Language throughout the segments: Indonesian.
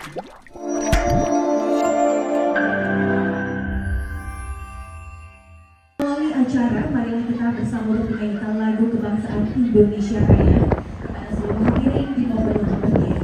Melalui acara, marilah kita bersama menyanyikan lagu kebangsaan Indonesia Raya kepada seluruh hadirin di momen untuk berdiri.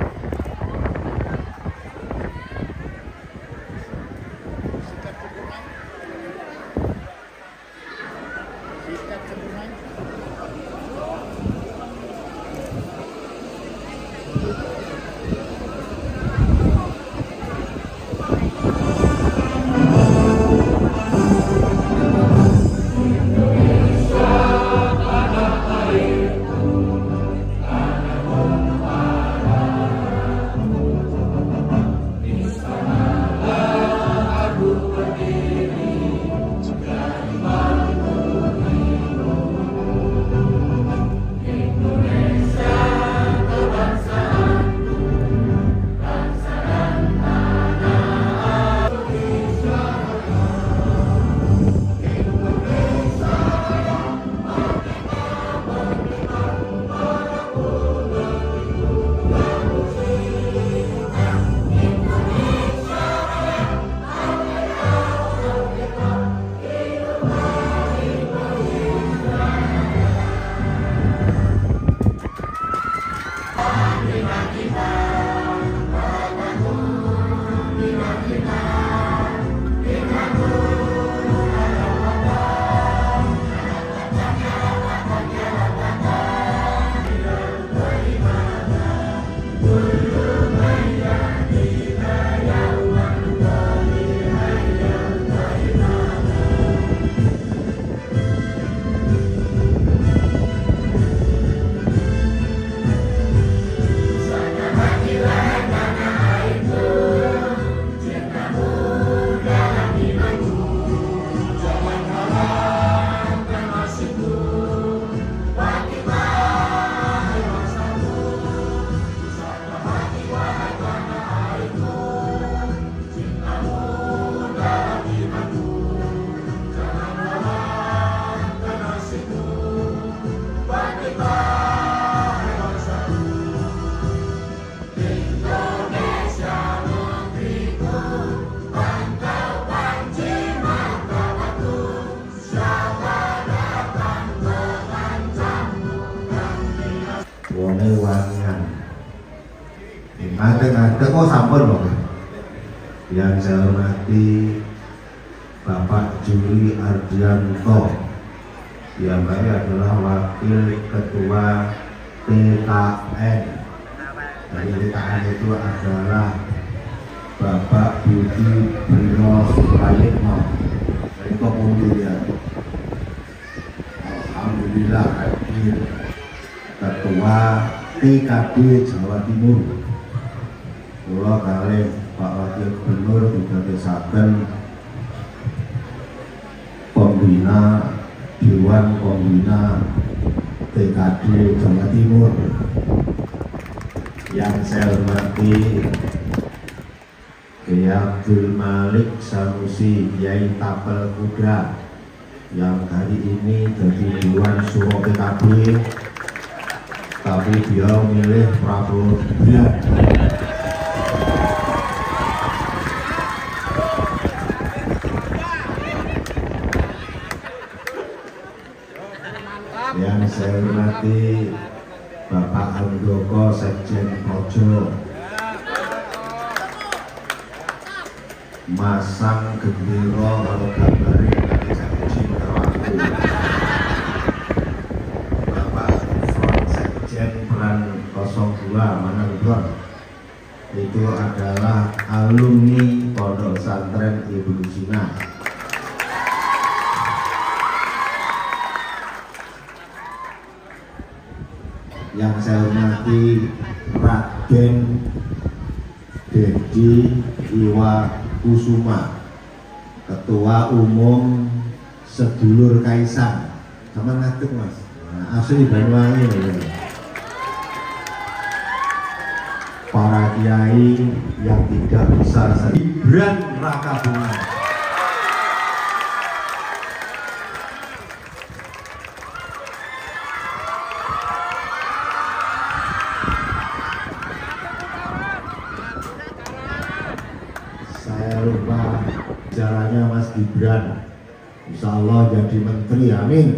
Wonge wangian. Ngadeg-ngadeg kok sampun loh. Yang saya hormati Bapak Juli Ardianto, yang adalah Wakil Ketua TKN. Dari TKN itu adalah Bapak Budi Brino Prayitno dari Kemudian. Alhamdulillah hadir Ketua TKB Jawa Timur. Kula kalih Pak Wakil Gubernur didadosaken pembina Dewan Pembina TKB Jawa Timur. Yang saya hormati Kiai Abdul Malik Sanusi Kiai Tapel Kuda, yang hari ini jadi Dewan Suro PKB, tapi dia milih Prabowo Gibran. Yang saya hormati Bapak Handoko Sekjen Projo, masang gendera kalau gambari dari Sekjen Terwaku, Bapak Front Sekjen Peran 02 Manado, itu adalah alumni Pondok Pesantren Ibnu Sina. Yang saya hormati Raden Dedi Iwa Kusuma, Ketua Umum Sedulur Kaisang. Sama ngadeg Mas, nah, asli Banyuwangi ya. Para kiai yang tidak besar, Gibran Rakabungan. Gibran insya Allah jadi menteri, amin.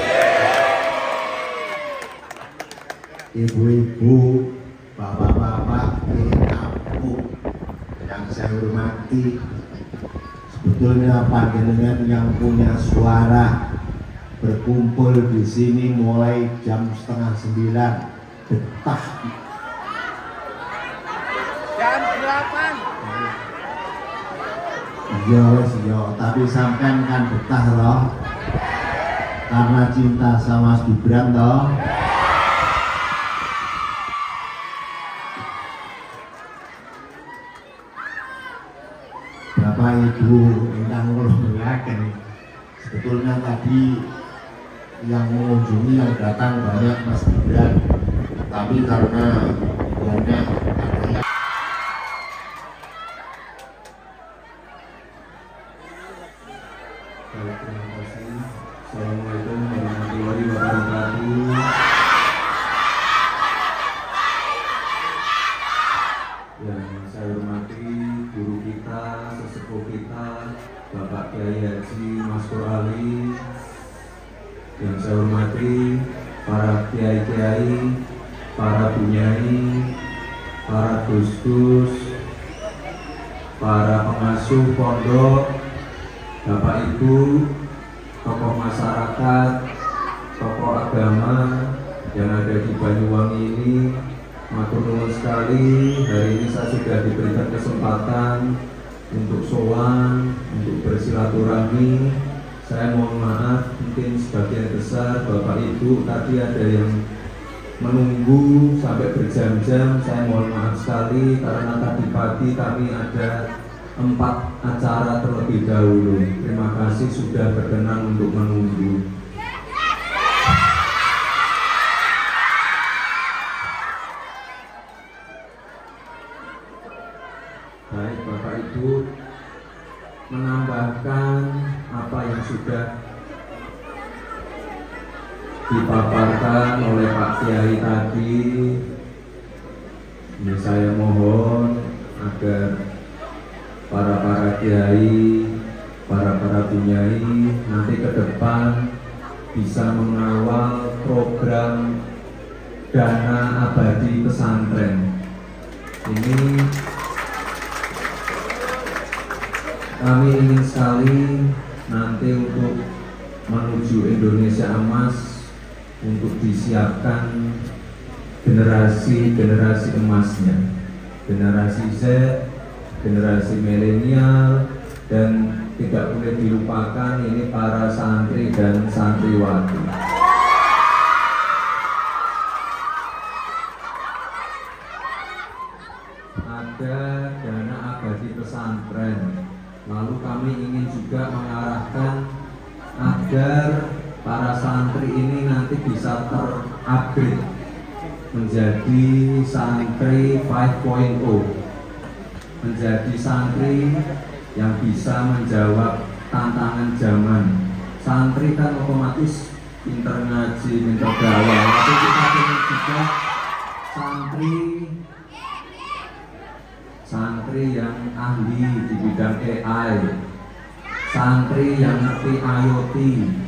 Ibu-ibu, bapak-bapak, ibu yang saya hormati, sebetulnya panjenengan yang punya suara berkumpul di sini mulai jam 8:30 betah. Jam 8. Iya wes iya, tapi sampean kan betah loh karena cinta sama Mas Gibran toh. Bapak Ibu ingkang kula muliaken, sebetulnya tadi yang mengunjungi yang datang banyak Mas Gibran, tapi karena banyak adanya. Terima kasih. Assalamualaikum warahmatullahi wabarakatuh. Yang saya hormati guru kita, sesepuh kita, Bapak Kiai Haji Maskur Ali. Yang saya hormati para kiai-kiai, para bunyai, para gus-gus, para pengasuh pondok, Bapak Ibu, tokoh masyarakat, tokoh agama yang ada di Banyuwangi ini, matur nuwun sekali. Hari ini saya sudah diberikan kesempatan untuk sowan, untuk bersilaturahmi. Saya mohon maaf, mungkin sebagian besar Bapak Ibu tadi ada yang menunggu sampai berjam-jam. Saya mohon maaf sekali karena tadi pagi kami ada 4 acara terlebih dahulu. Terima kasih sudah berkenan untuk menunggu. Baik Bapak Ibu, menambahkan apa yang sudah dipaparkan oleh Pak Kiai tadi, ini saya mohon agar para kiai, para bunyai nanti ke depan bisa mengawal program dana abadi pesantren. Ini kami ingin sekali nanti untuk menuju Indonesia Emas untuk disiapkan generasi emasnya, generasi Z, generasi milenial, dan tidak boleh dilupakan ini para santri dan santriwati. Ada dana abadi pesantren, lalu kami ingin juga mengarahkan agar para santri ini nanti bisa terupgrade menjadi santri 5.0, menjadi santri yang bisa menjawab tantangan zaman. Santri kan otomatis pinter ngaji, pinter gawe, tapi kita ingin juga santri yang ahli di bidang AI, santri yang ngerti IoT,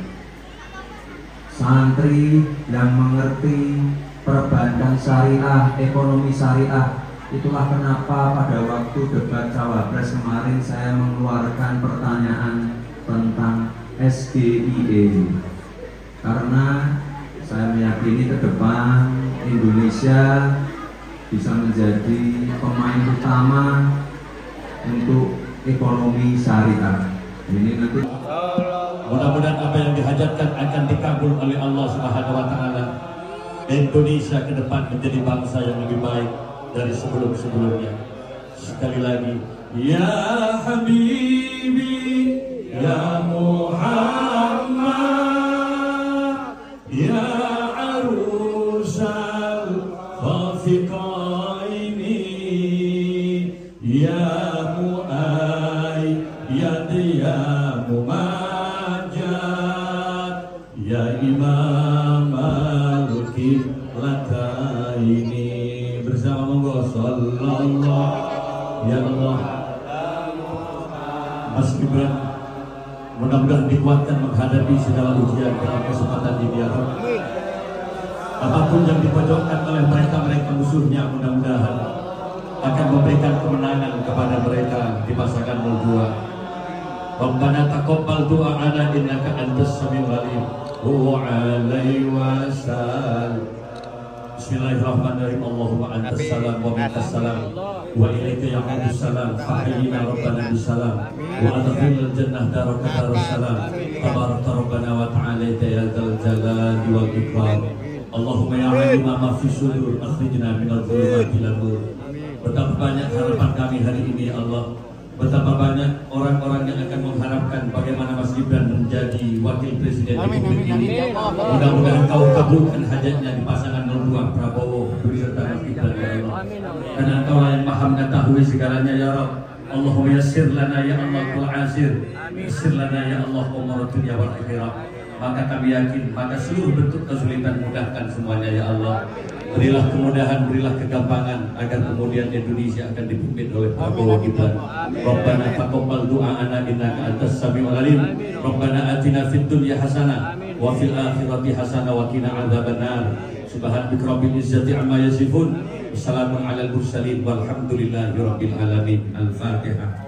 santri yang mengerti perbankan syariah, ekonomi syariah. Itulah kenapa pada waktu debat Cawapres kemarin saya mengeluarkan pertanyaan tentang SGIE, karena saya meyakini ke depan Indonesia bisa menjadi pemain utama untuk ekonomi syariah. Ini nanti mudah-mudahan apa yang dihajatkan akan dikabul oleh Allah Subhanahu wa taala. Indonesia ke depan menjadi bangsa yang lebih baik dari sebelum-sebelumnya. Sekali lagi, ya Habibi, ya Muhammad, ya Arusal Khafiqaini, ya Mu'ayyad, ya Mumajjad, ya Imam al-Qiblataini. Bersama monggo sallallahu ya Allah. Mas Gibran Mudah-mudahan dikuatkan menghadapi segala ujian dalam kesempatan ini ya Rabb. Apapun yang dipojokkan oleh mereka musuhnya, mudah-mudahan akan memberikan kemenangan kepada mereka di pasangan 02. Rabbana taqabbal du'ana innaka antas samiul alim. Wa alaihi wasallam. Bismillahirrahmanirrahim. Allahumma antas salam wa minkas salam wa ilaika ya'udus salam fahayyina rabbana bisalam wa adkhilnal jannah daraka darussalam tabaraka rabbana wa ta'ala ya dzal jalali wal ikram. Allahumma ya alima ma fi sudur akhrijna minadh dhulumati ilan nur. Betapa banyak harapan kami hari ini ya Allah. Betapa banyak orang-orang yang akan mengharapkan bagaimana Mas Gibran menjadi wakil presiden Republik ini. Mudah-mudahan kau kabulkan hajatnya di pasangan 02 Prabowo beserta Mas Gibran ya Allah. Karena Engkau yang maha mengetahui segalanya ya Rabb. Allahumma yassir lana ya Allah kul asir. Yassir lana ya Allah umur dunia wal akhirah. Maka kami yakin, maka seluruh bentuk kesulitan mudahkan semuanya ya Allah. Berilah kemudahan, berilah kegampangan agar kemudian Indonesia akan dipimpin oleh Prabowo Gibran. Rabbana taqabbal du'ana innaka antas samiul alim. Rabbana atina fid dunya hasanah wa fil akhirati hasanah wa qina adzabannar. Subhanaka rabbil izzati amma yasifun. Wassalamun alal mursalin walhamdulillahi rabbil alamin. Al-Fatihah.